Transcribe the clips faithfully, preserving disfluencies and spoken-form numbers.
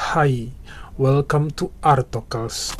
Hai, welcome to Artocles.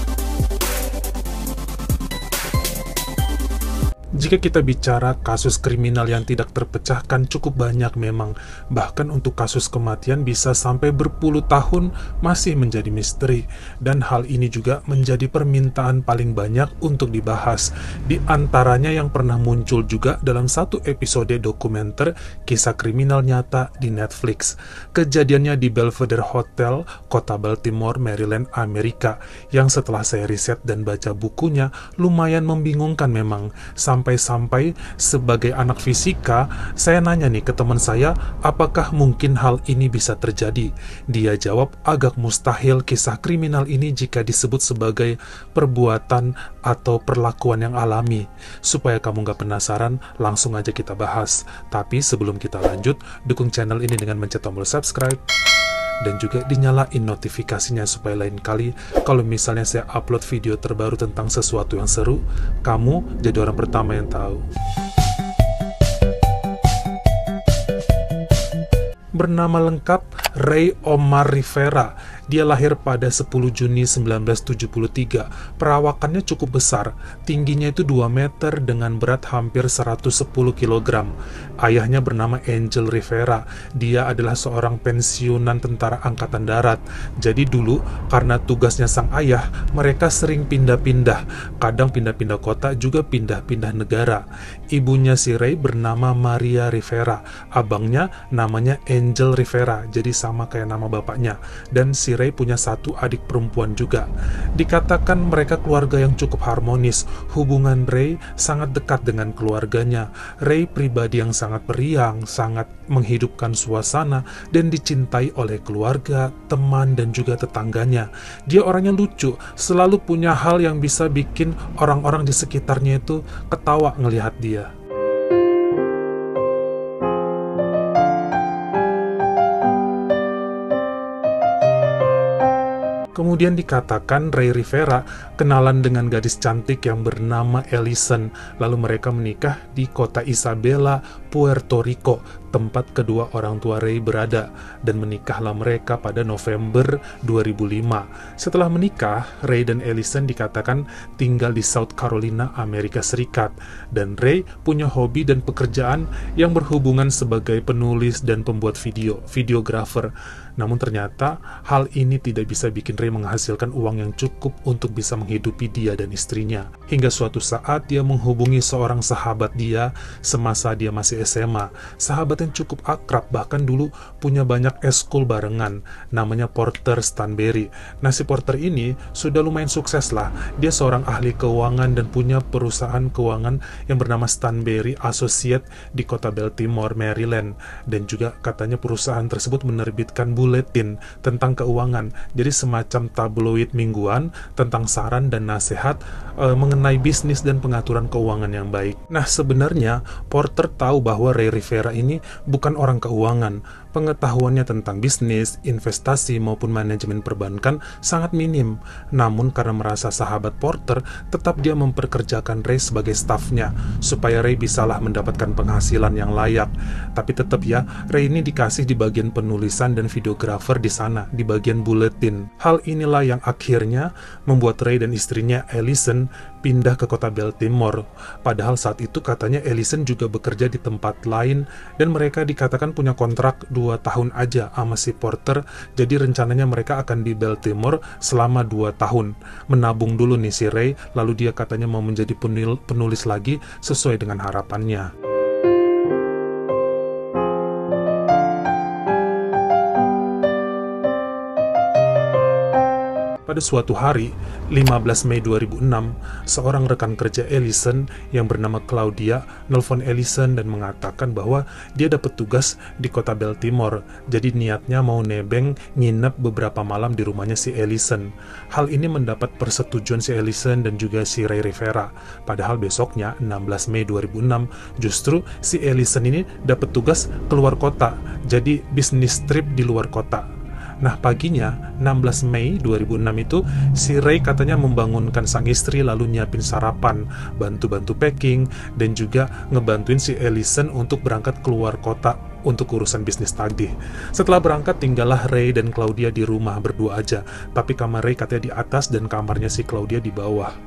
Jika kita bicara kasus kriminal yang tidak terpecahkan cukup banyak memang, bahkan untuk kasus kematian bisa sampai berpuluh tahun masih menjadi misteri, dan hal ini juga menjadi permintaan paling banyak untuk dibahas. Di antaranya yang pernah muncul juga dalam satu episode dokumenter kisah kriminal nyata di Netflix. Kejadiannya di Belvedere Hotel, kota Baltimore, Maryland, Amerika, yang setelah saya riset dan baca bukunya lumayan membingungkan memang. Sampai-sampai sebagai anak fisika, saya nanya nih ke teman saya, apakah mungkin hal ini bisa terjadi? Dia jawab, agak mustahil kisah kriminal ini jika disebut sebagai perbuatan atau perlakuan yang alami. Supaya kamu gak penasaran, langsung aja kita bahas. Tapi sebelum kita lanjut, dukung channel ini dengan mencet tombol subscribe dan juga dinyalain notifikasinya supaya lain kali kalau misalnya saya upload video terbaru tentang sesuatu yang seru, kamu jadi orang pertama yang tahu. Bernama lengkap Ray Omar Rivera. Dia lahir pada sepuluh Juni sembilan belas tujuh puluh tiga. Perawakannya cukup besar, tingginya itu dua meter dengan berat hampir seratus sepuluh kilogram. Ayahnya bernama Angel Rivera. Dia adalah seorang pensiunan tentara angkatan darat. Jadi dulu karena tugasnya sang ayah, mereka sering pindah-pindah. Kadang pindah-pindah kota, juga pindah-pindah negara. Ibunya si Ray bernama Maria Rivera. Abangnya namanya Angel Rivera, jadi sama kayak nama bapaknya. Dan si Ray punya satu adik perempuan juga. Dikatakan mereka keluarga yang cukup harmonis. Hubungan Ray sangat dekat dengan keluarganya. Ray pribadi yang sangat periang, sangat menghidupkan suasana, dan dicintai oleh keluarga, teman, dan juga tetangganya. Dia orangnya lucu, selalu punya hal yang bisa bikin orang-orang di sekitarnya itu ketawa ngelihat dia. Kemudian dikatakan Ray Rivera kenalan dengan gadis cantik yang bernama Ellison. Lalu mereka menikah di kota Isabela, Puerto Rico, tempat kedua orang tua Ray berada. Dan menikahlah mereka pada November dua ribu lima. Setelah menikah, Ray dan Ellison dikatakan tinggal di South Carolina, Amerika Serikat. Dan Ray punya hobi dan pekerjaan yang berhubungan sebagai penulis dan pembuat video, videographer. Namun ternyata hal ini tidak bisa bikin Ray menghasilkan uang yang cukup untuk bisa menghidupi dia dan istrinya. Hingga suatu saat dia menghubungi seorang sahabat dia semasa dia masih S M A. Sahabat yang cukup akrab, bahkan dulu punya banyak eskul barengan, namanya Porter Stanberry. Nah si Porter ini sudah lumayan sukses lah. Dia seorang ahli keuangan dan punya perusahaan keuangan yang bernama Stanberry Associates di kota Baltimore, Maryland. Dan juga katanya perusahaan tersebut menerbitkan buletin tentang keuangan, jadi semacam tabloid mingguan tentang saran dan nasihat e, mengenai bisnis dan pengaturan keuangan yang baik. Nah sebenarnya Porter tahu bahwa Ray Rivera ini bukan orang keuangan. Pengetahuannya tentang bisnis, investasi maupun manajemen perbankan sangat minim. Namun karena merasa sahabat Porter, tetap dia memperkerjakan Ray sebagai stafnya supaya Ray bisalah mendapatkan penghasilan yang layak. Tapi tetap ya, Ray ini dikasih di bagian penulisan dan videografer di sana, di bagian buletin. Hal inilah yang akhirnya membuat Ray dan istrinya Ellison pindah ke kota Baltimore. Padahal saat itu katanya Ellison juga bekerja di tempat lain dan mereka dikatakan punya kontrak dua tahun aja sama si Porter. Jadi rencananya mereka akan di Baltimore selama dua tahun. Menabung dulu nih si Ray, lalu dia katanya mau menjadi penul penulis lagi sesuai dengan harapannya. Pada suatu hari, lima belas Mei dua ribu enam, seorang rekan kerja Ellison yang bernama Claudia nelpon Ellison dan mengatakan bahwa dia dapat tugas di kota Baltimore. Jadi niatnya mau nebeng nginep beberapa malam di rumahnya si Ellison. Hal ini mendapat persetujuan si Ellison dan juga si Ray Rivera. Padahal besoknya, enam belas Mei dua ribu enam, justru si Ellison ini dapat tugas keluar kota. Jadi bisnis trip di luar kota. Nah paginya, enam belas Mei dua ribu enam itu, si Ray katanya membangunkan sang istri lalu nyiapin sarapan, bantu-bantu packing, dan juga ngebantuin si Ellison untuk berangkat keluar kota untuk urusan bisnis tagih. Setelah berangkat, tinggallah Ray dan Claudia di rumah berdua aja, tapi kamar Ray katanya di atas dan kamarnya si Claudia di bawah.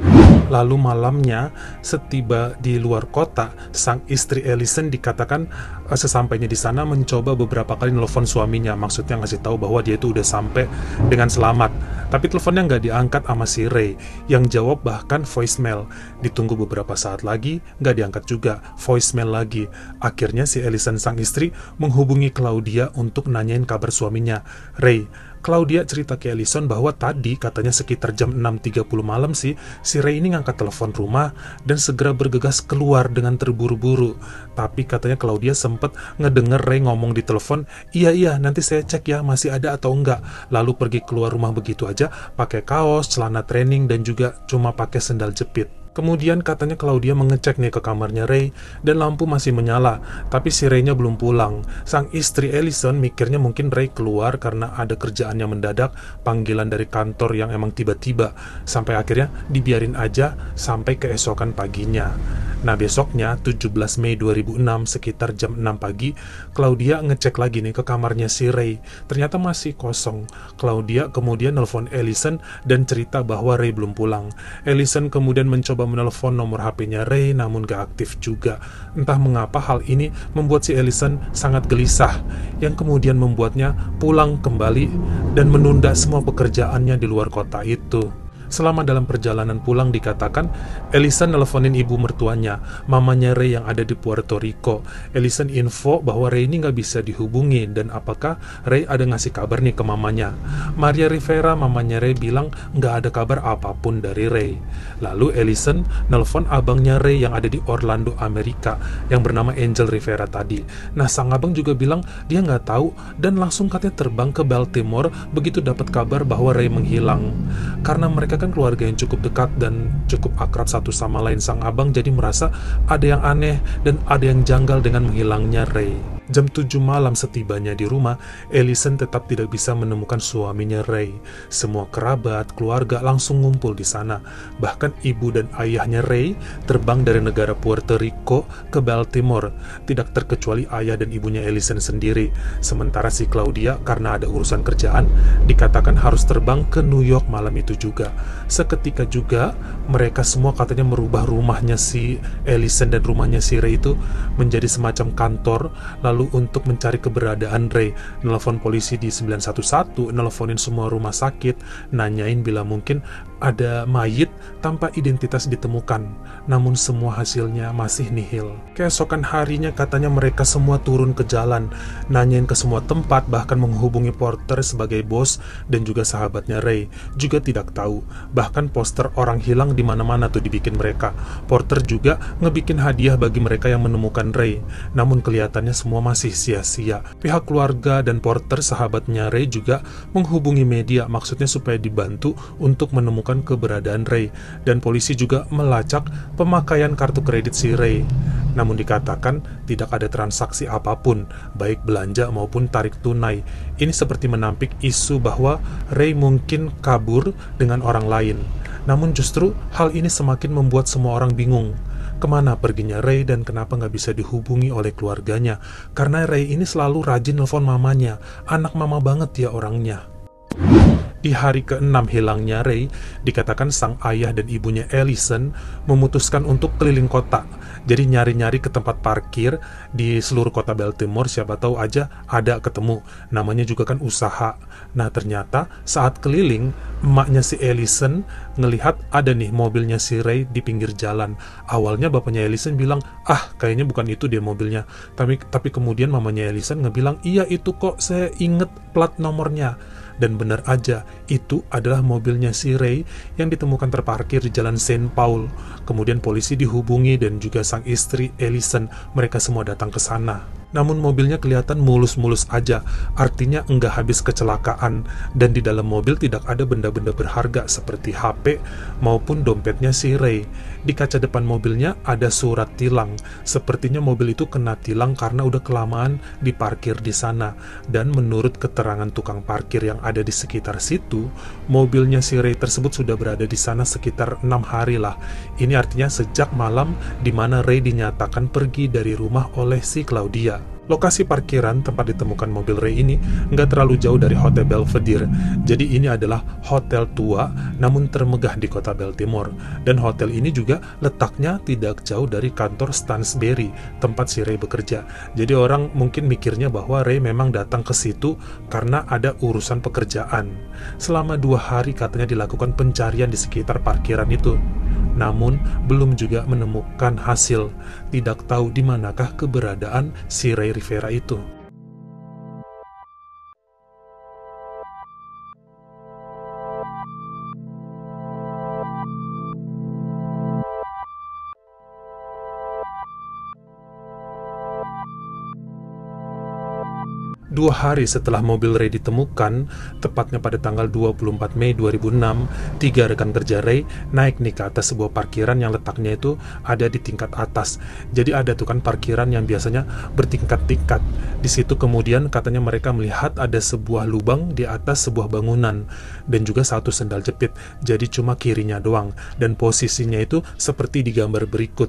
Lalu malamnya, setiba di luar kota, sang istri Ellison dikatakan uh, sesampainya di sana mencoba beberapa kali nelfon suaminya, maksudnya ngasih tahu bahwa dia itu udah sampai dengan selamat. Tapi teleponnya nggak diangkat sama si Ray, yang jawab bahkan voicemail. Ditunggu beberapa saat lagi, nggak diangkat juga, voicemail lagi. Akhirnya si Ellison sang istri menghubungi Claudia untuk nanyain kabar suaminya, Ray. Claudia cerita ke Ellison bahwa tadi katanya sekitar jam enam tiga puluh malam sih, si Ray ini ngangkat telepon rumah dan segera bergegas keluar dengan terburu-buru. Tapi katanya Claudia sempet ngedenger Ray ngomong di telepon, iya iya nanti saya cek ya masih ada atau enggak. Lalu pergi keluar rumah begitu aja, pakai kaos, celana training dan juga cuma pakai sendal jepit. Kemudian katanya Claudia mengecek nih ke kamarnya Ray dan lampu masih menyala, tapi si Ray-nya belum pulang. Sang istri Ellison mikirnya mungkin Ray keluar karena ada kerjaan yang mendadak, panggilan dari kantor yang emang tiba-tiba, sampai akhirnya dibiarin aja sampai keesokan paginya. Nah besoknya tujuh belas Mei dua ribu enam sekitar jam enam pagi, Claudia ngecek lagi nih ke kamarnya si Ray. Ternyata masih kosong. Claudia kemudian nelpon Ellison dan cerita bahwa Ray belum pulang. Ellison kemudian mencoba menelpon nomor H P-nya Ray namun gak aktif juga. Entah mengapa hal ini membuat si Ellison sangat gelisah, yang kemudian membuatnya pulang kembali dan menunda semua pekerjaannya di luar kota itu. Selama dalam perjalanan pulang dikatakan, Ellison nelfonin ibu mertuanya, mamanya Ray yang ada di Puerto Rico. Ellison info bahwa Ray ini nggak bisa dihubungi dan apakah Ray ada ngasih kabar nih ke mamanya. Maria Rivera, mamanya Ray bilang nggak ada kabar apapun dari Ray. Lalu Ellison nelfon abangnya Ray yang ada di Orlando, Amerika, yang bernama Angel Rivera tadi. Nah sang abang juga bilang dia nggak tahu dan langsung katanya terbang ke Baltimore begitu dapat kabar bahwa Ray menghilang. Karena mereka kan keluarga yang cukup dekat dan cukup akrab satu sama lain, sang abang jadi merasa ada yang aneh dan ada yang janggal dengan menghilangnya Ray. Jam tujuh malam setibanya di rumah, Ellison tetap tidak bisa menemukan suaminya Ray. Semua kerabat, keluarga langsung ngumpul di sana. Bahkan ibu dan ayahnya Ray terbang dari negara Puerto Rico ke Baltimore, tidak terkecuali ayah dan ibunya Ellison sendiri. Sementara si Claudia karena ada urusan kerjaan, dikatakan harus terbang ke New York malam itu juga. Seketika juga, mereka semua katanya merubah rumahnya si Ellison dan rumahnya si Ray itu menjadi semacam kantor, lalu Lalu untuk mencari keberadaan Ray, nelfon polisi di sembilan satu satu, nelfonin semua rumah sakit, nanyain bila mungkin ada mayit tanpa identitas ditemukan. Namun semua hasilnya masih nihil. Keesokan harinya katanya mereka semua turun ke jalan, nanyain ke semua tempat, bahkan menghubungi Porter sebagai bos dan juga sahabatnya Ray. Juga tidak tahu, bahkan poster orang hilang di mana-mana tuh dibikin mereka. Porter juga ngebikin hadiah bagi mereka yang menemukan Ray. Namun kelihatannya semua masih sia-sia. Pihak keluarga dan Porter sahabatnya Ray juga menghubungi media, maksudnya supaya dibantu untuk menemukan keberadaan Ray, dan polisi juga melacak pemakaian kartu kredit si Ray. Namun dikatakan tidak ada transaksi apapun, baik belanja maupun tarik tunai. Ini seperti menampik isu bahwa Ray mungkin kabur dengan orang lain. Namun justru hal ini semakin membuat semua orang bingung. Kemana perginya Ray dan kenapa nggak bisa dihubungi oleh keluarganya? Karena Ray ini selalu rajin nelfon mamanya, anak mama banget ya orangnya. Di hari keenam hilangnya Ray, dikatakan sang ayah dan ibunya Ellison memutuskan untuk keliling kota. Jadi nyari-nyari ke tempat parkir di seluruh kota Baltimore, siapa tahu aja ada ketemu. Namanya juga kan usaha. Nah ternyata saat keliling, emaknya si Ellison ngelihat ada nih mobilnya si Ray di pinggir jalan. Awalnya bapaknya Ellison bilang, ah kayaknya bukan itu dia mobilnya. Tapi, tapi kemudian mamanya Ellison ngebilang, iya itu kok, saya inget plat nomornya. Dan benar aja, itu adalah mobilnya si Ray yang ditemukan terparkir di jalan Saint Paul. Kemudian polisi dihubungi dan juga sang istri Ellison, mereka semua datang ke sana. Namun mobilnya kelihatan mulus-mulus aja, artinya enggak habis kecelakaan, dan di dalam mobil tidak ada benda-benda berharga seperti H P maupun dompetnya si Ray. Di kaca depan mobilnya ada surat tilang, sepertinya mobil itu kena tilang karena udah kelamaan diparkir di sana. Dan menurut keterangan tukang parkir yang ada di sekitar situ, mobilnya si Ray tersebut sudah berada di sana sekitar enam hari lah. Ini artinya sejak malam di mana Ray dinyatakan pergi dari rumah oleh si Claudia. Lokasi parkiran tempat ditemukan mobil Ray ini nggak terlalu jauh dari Hotel Belvedere. Jadi ini adalah hotel tua namun termegah di kota Baltimore. Dan hotel ini juga letaknya tidak jauh dari kantor Stansberry, tempat si Ray bekerja. Jadi orang mungkin mikirnya bahwa Ray memang datang ke situ karena ada urusan pekerjaan. Selama dua hari katanya dilakukan pencarian di sekitar parkiran itu. Namun, belum juga menemukan hasil. Tidak tahu di manakah keberadaan si Ray Rivera itu. Dua hari setelah mobil Ray ditemukan, tepatnya pada tanggal dua puluh empat Mei dua ribu enam, tiga rekan kerja Ray naik nih ke atas sebuah parkiran yang letaknya itu ada di tingkat atas. Jadi ada tuh kan parkiran yang biasanya bertingkat-tingkat. Di situ kemudian katanya mereka melihat ada sebuah lubang di atas sebuah bangunan dan juga satu sendal jepit. Jadi cuma kirinya doang dan posisinya itu seperti di gambar berikut.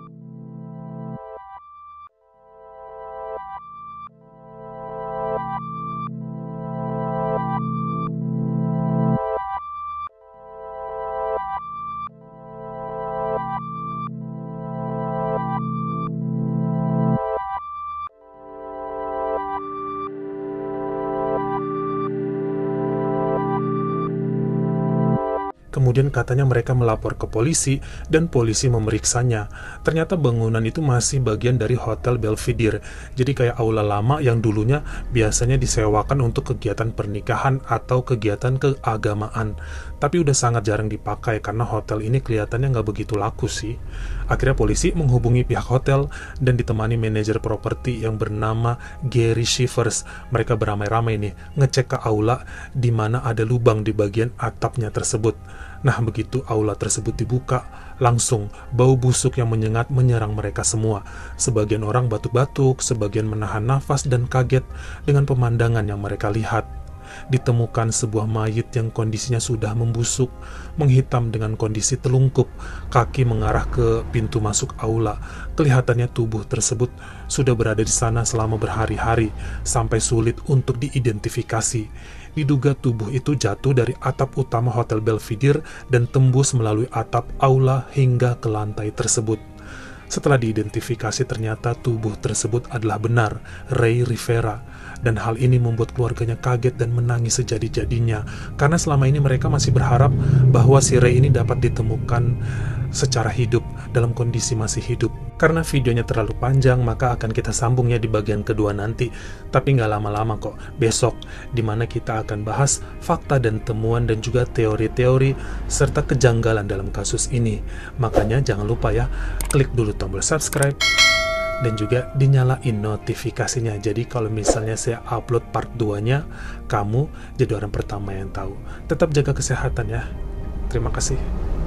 Kemudian katanya mereka melapor ke polisi dan polisi memeriksanya. Ternyata bangunan itu masih bagian dari Hotel Belvedere. Jadi kayak aula lama yang dulunya biasanya disewakan untuk kegiatan pernikahan atau kegiatan keagamaan. Tapi udah sangat jarang dipakai karena hotel ini kelihatannya nggak begitu laku sih. Akhirnya polisi menghubungi pihak hotel dan ditemani manajer properti yang bernama Gary Shivers. Mereka beramai-ramai nih ngecek ke aula di mana ada lubang di bagian atapnya tersebut. Nah, begitu aula tersebut dibuka, langsung bau busuk yang menyengat menyerang mereka semua. Sebagian orang batuk-batuk, sebagian menahan nafas dan kaget dengan pemandangan yang mereka lihat. Ditemukan sebuah mayit yang kondisinya sudah membusuk, menghitam dengan kondisi telungkup, kaki mengarah ke pintu masuk aula. Kelihatannya tubuh tersebut sudah berada di sana selama berhari-hari, sampai sulit untuk diidentifikasi. Diduga tubuh itu jatuh dari atap utama Hotel Belvedere dan tembus melalui atap aula hingga ke lantai tersebut. Setelah diidentifikasi ternyata tubuh tersebut adalah benar Ray Rivera. Dan hal ini membuat keluarganya kaget dan menangis sejadi-jadinya. Karena selama ini mereka masih berharap bahwa si Ray ini dapat ditemukan secara hidup, dalam kondisi masih hidup. Karena videonya terlalu panjang, maka akan kita sambungnya di bagian kedua nanti. Tapi nggak lama-lama kok, besok, dimana kita akan bahas fakta dan temuan dan juga teori-teori serta kejanggalan dalam kasus ini. Makanya jangan lupa ya, klik dulu tombol subscribe dan juga dinyalain notifikasinya. Jadi kalau misalnya saya upload part dua-nya, kamu jadi orang pertama yang tahu. Tetap jaga kesehatan ya. Terima kasih.